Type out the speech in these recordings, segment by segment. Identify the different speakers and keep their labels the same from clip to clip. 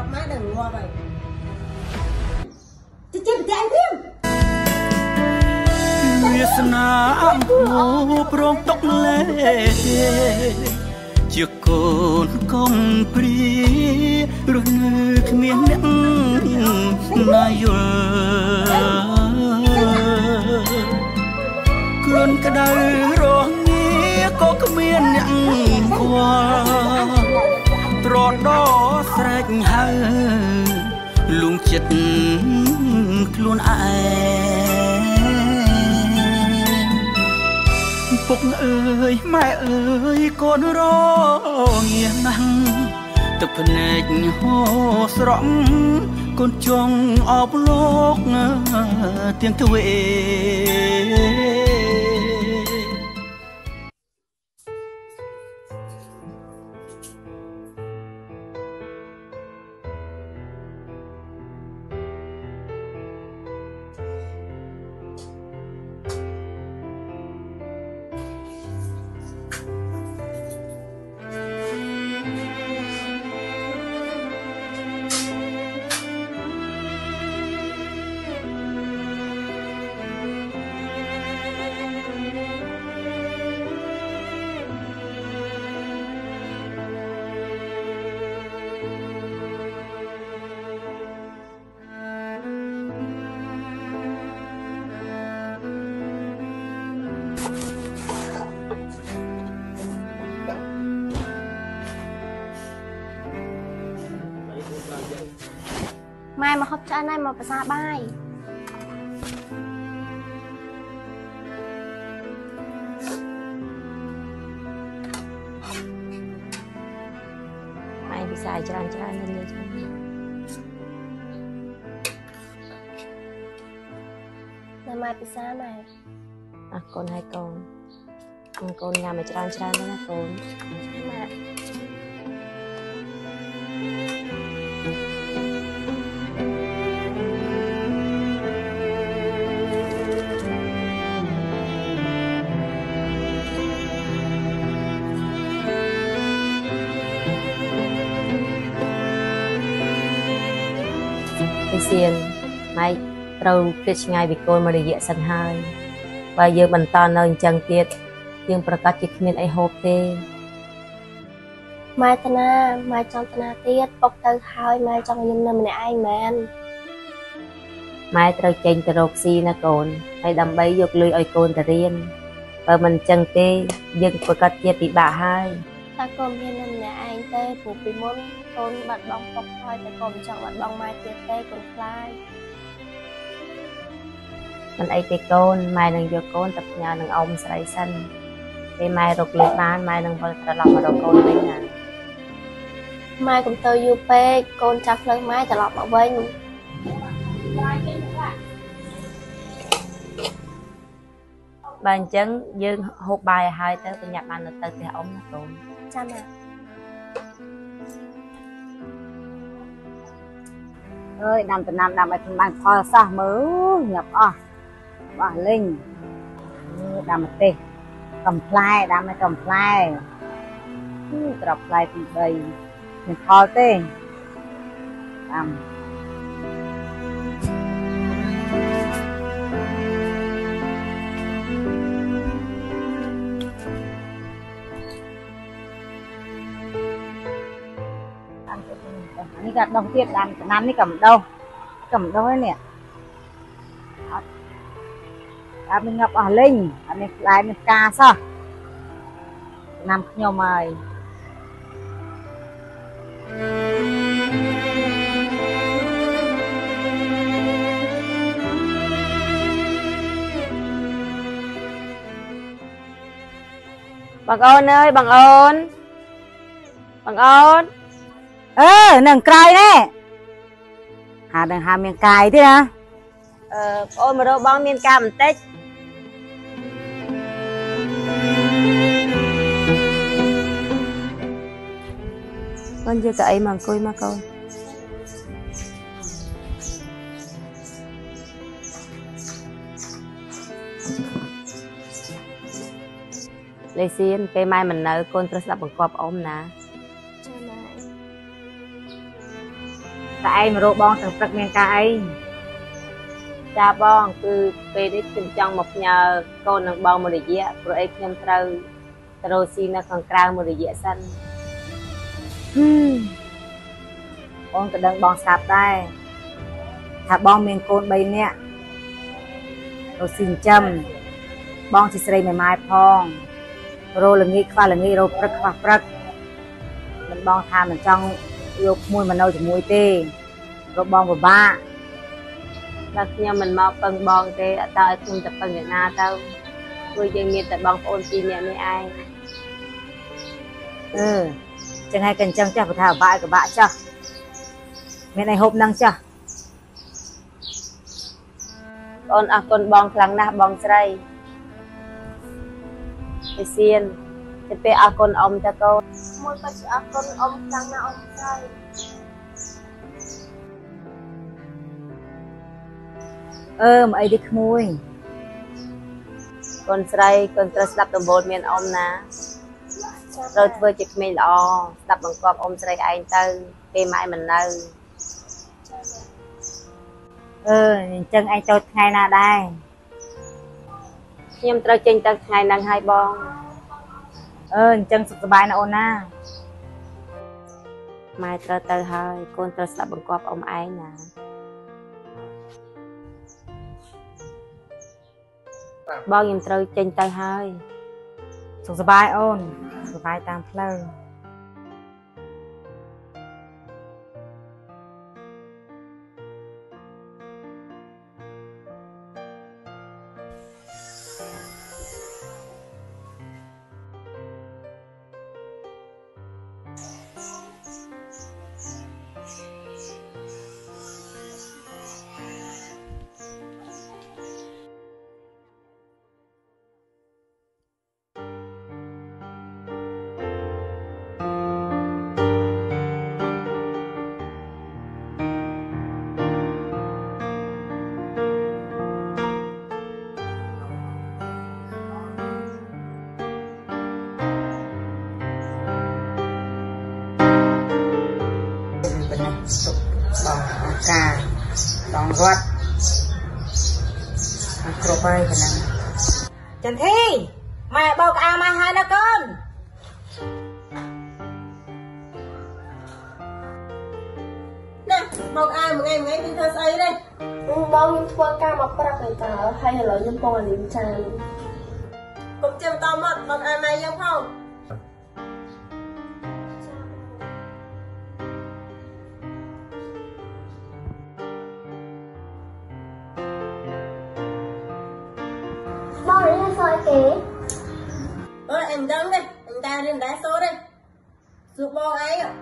Speaker 1: gặp má đừng qua vậy chứ chết chạy thêm
Speaker 2: វាសនាអមព្រមຕົកលេជាកូនកុំព្រារស់នៅគ្មានអ្នកណាយល់ខ្លួនក្តៅរងាក៏គ្មានអ្នកខ្វល់ត្រដោស្រែកហៅលួងចិត្តខ្លួនឯងពុកអើយម៉ែអើយកូនរងាណាស់ទឹកភ្នែកហូរស្រក់កូនចង់អបលោកទាំងទ្វេ
Speaker 3: ម៉ែមកហូបឆ្អិនហើយមកប្រសាបាយម៉ែពិសាច្រើនច្រើនញ៉ាំច្រើនតែម៉ែពិសាម៉ែអរគុណហើយកូនកូនញ៉ាំឲ្យច្រើនច្រើនណាកូនម៉ែសៀនម៉ែត្រូវគិតឆ្ងាយពីកូនមួយរយៈសិនហើយបើយើងបន្តនៅអញ្ចឹងទៀតយើងប្រកាសជាគ្មានអីហូបទេម៉ែតាណាម៉ែចង់តាណាទៀតពុកទៅហើយម៉ែចង់ខ្ញុំនៅម្នាក់ឯងមែនម៉ែត្រូវចេញទៅរកស៊ីណាកូនហើយដើម្បីយកលុយឲ្យកូនទៅរៀនបើមិនអញ្ចឹងទេយើងប្រកាសជាពិបាកហើយតែកូនមាននៅម្នាក់ឯងទេព្រោះពីមុនកូនបាត់បង់ពុកហើយតែកូនមិនចង់បាត់បង់ម៉ែទៀតទេកូនខ្លាចមិនអីទេកូនម៉ែនឹងយកកូនទៅផ្ញើនឹងអ៊ំស្រីសិនពេលម៉ែរកលុយបានម៉ែនឹងវិលត្រឡប់មករកកូនវិញណាម៉ែកុំទៅយូរពេកកូនចាប់ផ្លូវម៉ែត្រឡប់មកវិញបើអញ្ចឹងយើងហូបបាយឲ្យហើយទៅប្រញាប់បានទៅផ្ទះអ៊ំណាកូនចាំណាអើយដាំដំណាំដាំឲ្យបានផលសោះមើលញាប់អស់បោះលេងដាំម្ទេសកំផ្លែដាំឲ្យកំផ្លែក្របផ្លែទី3មិនផលទេដាំនេះក៏ដុះទៀតដាំដំណាំនេះក៏មិនដុះនេះអត់ដាំនឹងងាប់អស់លេងអត់នេះផ្លែនេះផ្កាសោះដំណាំខ្ញុំហើយបងអូនអើយបងអូននឹងក្រោយនេះហានឹងហាមានកាយទេណាបងអូនមករកបងមានការបន្តិចកូនយកកៅអីមកអង្គុយមកកូនលេសៀនពេលម៉ែមិននៅកូនត្រូវស្ដាប់បង្គាប់អ៊ំណាแต่ไอ้มาโรบองถึงปรักเมียนกาไอ้จ้าบองคือเป็นได้ขึ้นจังหมกยาโกนนังบองมรดกโปรเอ็กยมเตาตโรซีนักของกลางมรดกสั้นบองกระดังบองสับได้ถ้าบองเมียนโกนใบเนี้ยเราสินจำบองจิสเรย์ไม้พองโรลงี้คว้าลงี้โรปรักคว้าปรักมันบองทามันจังยกมวยมันเอาจากมวยเต้โรบองบ้าแล้วเนี่ยมันมาปังบองเต้ตาคุณจะปังอย่างนาเต้าคุยยังมีแต่บองโอนจีเนี่ยไม่ไอจังให้กันจังจ้าพระธาบ้ากับบ้าจ้าไม่ในหบนั่งจ้าคนบองครั้งนะบองใส่ไปเซียนจะไปเอาคนอมจะโตมวยไปเอาคนอมครั้งนะอมใส่มาไอ้ดิขโมยคนใส่คนตรัสดับตะโบนเมียนอมนะเราเพื่อจิตไม่ละอดับบังกอบอมใส่ไอ้เต้ไปไม้มันเน่จังไอ้โตไงน่าได้ยมตระเจงตะไงนางไฮบองจังสุขสบายนะโอน่าไม่ตระเตยให้คนตระสับบังกอบอมไอ้นะบองยมตระเจงตะให้สุขสบายโอนสบายตามเพลินสุกสองกาสองรถครบไปขนาดจันทีแม่บอกอามาให้นะก้น
Speaker 1: nèบอกai mà ngày đi thơ say đây
Speaker 4: bao nhiêu thua ca mà pra cái tao hay là những con là những chàng
Speaker 1: cũng chăm tao mấtบอกai mày không không
Speaker 4: bao nhiêu soi kế
Speaker 1: em đứng đây em ta lên đá số đây giúp bò ấy ạ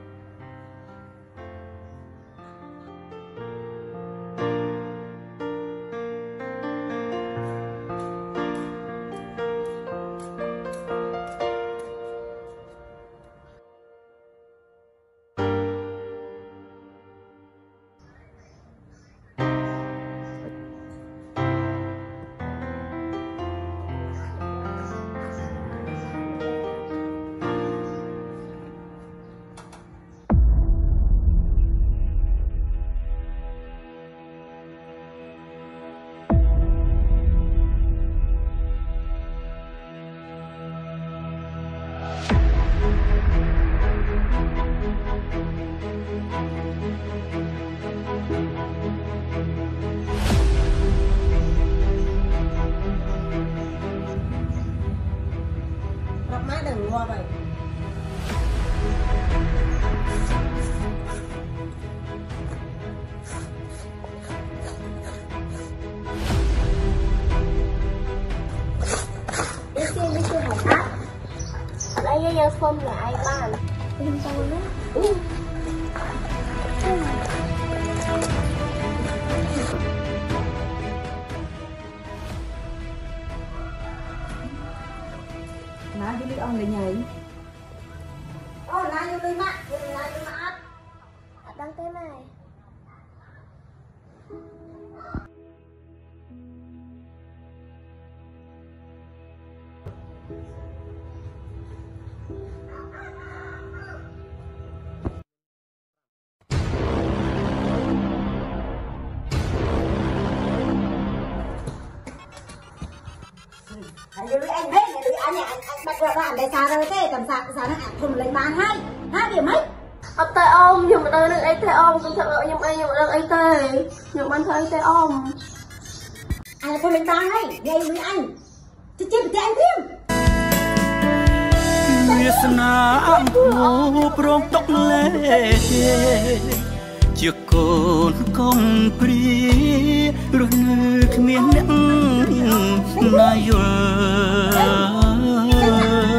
Speaker 1: đừng qua vậy
Speaker 4: đi chơi học áp lấy cái dao phơm lại bàn đi sao nữa
Speaker 1: má đi ông để nhảy
Speaker 4: nãy vô đi mắt đăng cái này
Speaker 1: bạn để xa rồi thế tầm xa nó ăn thùng lấy bán hay điểm mấy
Speaker 4: ấp tay ôm nhưng mà đây ấy tay ôm cũng thật lợi nhưng mà ấy tay nhưng mà thấy tay ôm
Speaker 1: ai thùng lấy bán hay gây với anh chứ chết bị anh thêm
Speaker 2: វាសនាអំពូព្រមຕົកលេជាកូនកំព្រារស់នៅគ្មានអ្នកណាយល់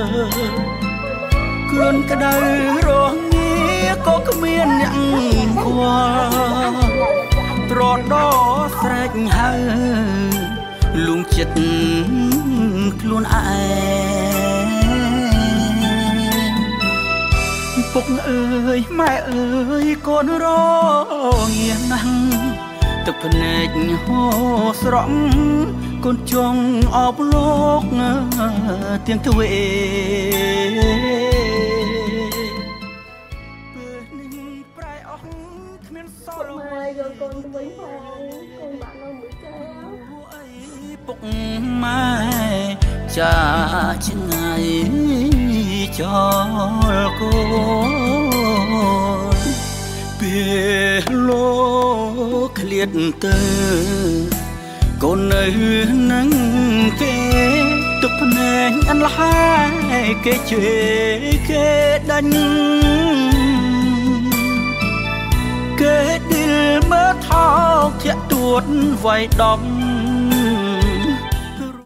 Speaker 2: ខ្លួនក្តៅរងាក៏គ្មានអ្នកខ្វល់ត្រដោស្រែកហៅលួងចិត្តខ្លួនឯងពុកអើយម៉ែអើយកូនរងាណាស់ទឹកភ្នែកហូរស្រក់កូនចង់អបលោកទាំងទ្វេពេលនេះប្រែអស់គ្មានសល់
Speaker 4: ម៉ែយកកូនទៅវិញផងកូនបាក់នៅមួយកែ
Speaker 2: អីពុកម៉ែចាឆ្ងាយចោលកូនពេលលោកឃ្លាតទៅកូននៅនឹងគេទឹកភ្នែកអន្លាយគេជេរគេដាញ់គេឌីលមើលថោកធាក់ទួតវាយដំ